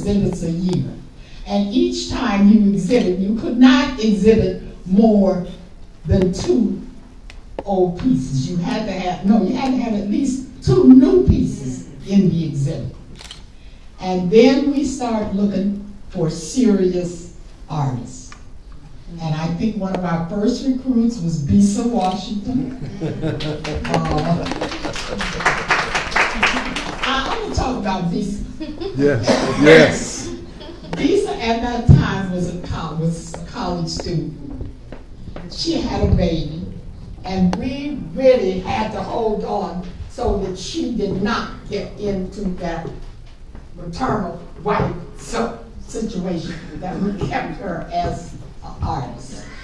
exhibits a year. And each time you exhibit, you could not exhibit more than 2 old pieces. You had to have at least 2 new pieces in the exhibit. And then we start looking for serious artists. And I think one of our first recruits was Bisa Washington. I want to talk about Bisa. Yes, yes. Bisa at that time was a college student. She had a baby, and we really had to hold on so that she did not get into that maternal white situation that we kept her as an artist.